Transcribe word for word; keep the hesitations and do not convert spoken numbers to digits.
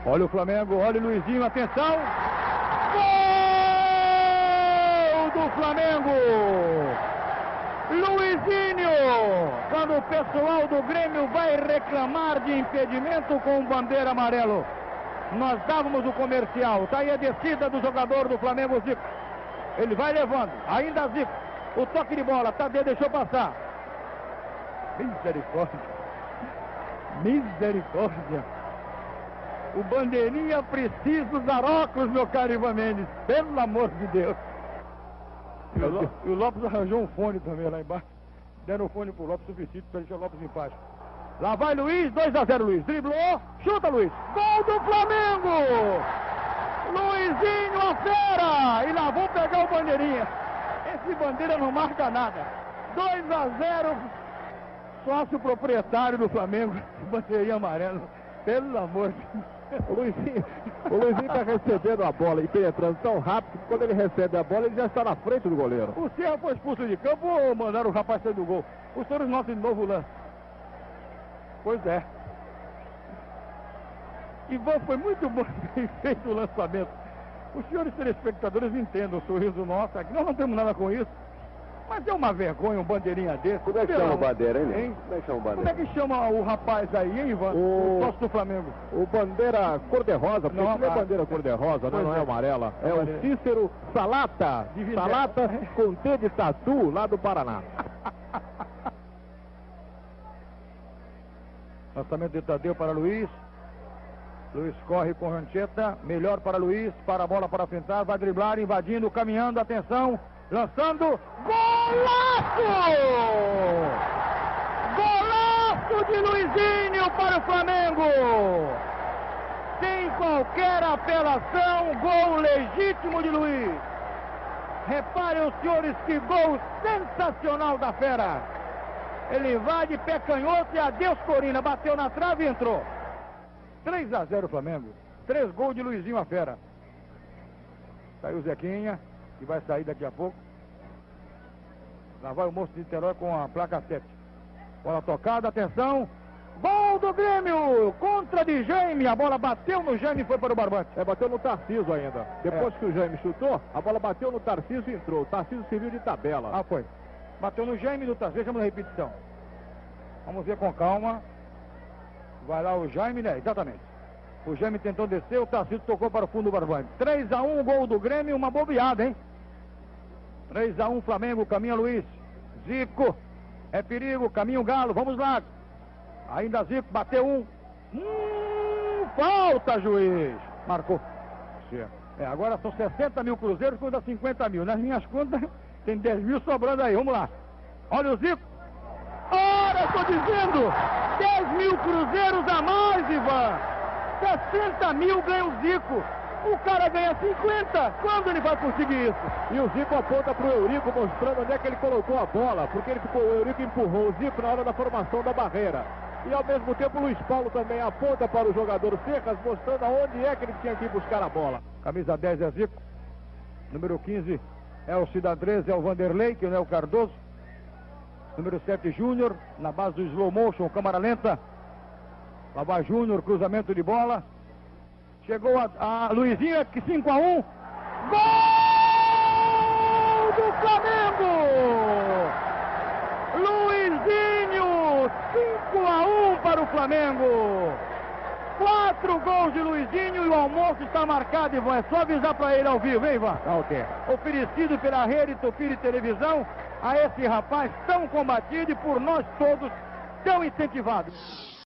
Olha o Flamengo, olha o Luizinho, atenção! Gol do Flamengo! Luizinho! Quando o pessoal do Grêmio vai reclamar de impedimento com o bandeira amarelo. Nós dávamos o comercial, tá aí a descida do jogador do Flamengo, Zico. Ele vai levando, ainda Zico. O toque de bola, Tadeu deixou passar. Misericórdia. Misericórdia. O bandeirinha precisa usar óculos, meu caro Ivan Mendes. Pelo amor de Deus. E o, Lopes, e o Lopes arranjou um fone também lá embaixo. Deram um fone pro Lopes suficiente para deixar o Lopes em paz. Lá vai Luiz, dois a zero Luiz. Driblou, chuta Luiz. Gol do Flamengo! Luizinho, a fera! E lá vão pegar o bandeirinha. Esse bandeira não marca nada. dois a zero. Sócio proprietário do Flamengo. Bandeirinha amarelo. Pelo amor de Deus. O Luizinho, o Luizinho está recebendo a bola e penetrando tão rápido que quando ele recebe a bola ele já está na frente do goleiro. O Serra foi expulso de campo ou mandaram o rapaz sair do gol? Os senhores notam de novo lance. Pois é. Ivan, foi muito bom, bem feito o lançamento. Os senhores telespectadores entendam o sorriso nosso aqui. Nós não temos nada com isso. Mas é uma vergonha um bandeirinha desse. Como é que chama o bandeira, hein? hein? Como é que chama o bandeira? Como é que chama o rapaz aí, hein, Ivan? O, o sócio do Flamengo. O bandeira cor-de-rosa, porque não, não é bandeira cor-de-rosa, não, não é, é amarela. É, é o Cícero Salata. Salata com T de tatu, lá do Paraná. Lançamento de Tadeu para Luiz. Luiz corre com Rancheta. Melhor para Luiz. Para a bola para frente. Vai driblar, invadindo, caminhando. Atenção. Lançando. Golaço! Golaço de Luizinho para o Flamengo. Sem qualquer apelação. Gol legítimo de Luiz. Reparem os senhores que gol sensacional da fera. Ele invade, pé canhoto e adeus Corina. Bateu na trave e entrou. três a zero Flamengo. Três gols de Luizinho a fera. Saiu o Zequinha, que vai sair daqui a pouco. Lá vai o moço de Niterói com a placa sete. Bola tocada, atenção. Gol do Grêmio! Contra de Jaime. A bola bateu no Jaime e foi para o Barbante. É, bateu no Tarcísio ainda. Depois é. que o Jaime chutou, a bola bateu no Tarcísio e entrou. O Tarcísio serviu de tabela. Ah, foi. Bateu no Jaime e no Tarcísio. Vamos na repetição. Vamos ver com calma. Vai lá o Jaime, né? Exatamente. O Jaime tentou descer, o Tarcísio tocou para o fundo do Barbante. três a um, gol do Grêmio, uma bobeada, hein? três a um, Flamengo, caminha Luiz. Zico, é perigo, caminha o Galo, vamos lá. Ainda Zico, bateu um. Hum, falta, juiz. Marcou. É, agora são sessenta mil cruzeiros contra cinquenta mil. Nas minhas contas, tem dez mil sobrando aí, vamos lá. Olha o Zico. Ora, estou dizendo, dez mil cruzeiros a mais, Ivan. sessenta mil ganha o Zico. O cara ganha cinquenta. Quando ele vai conseguir isso? E o Zico aponta para o Eurico, mostrando onde é que ele colocou a bola. Porque ele ficou, o Eurico empurrou o Zico na hora da formação da barreira. E ao mesmo tempo o Luiz Paulo também aponta para o jogador Cercas, mostrando aonde é que ele tinha que ir buscar a bola. Camisa dez é Zico. Número quinze é o Cidadrez, é o Vanderlei, que não é o Cardoso. Número sete, Júnior, na base do slow motion, câmara lenta. Lá vai Júnior, cruzamento de bola. Chegou a, a Luizinha, que cinco a um. Gol do Flamengo! Luizinho, cinco a um para o Flamengo. Quatro gols de Luizinho e o almoço está marcado, Ivan. É só avisar para ele ao vivo, hein, Ivan? Ah, ok. Oferecido pela Rede Tufiri Televisão a esse rapaz tão combatido e por nós todos tão incentivado.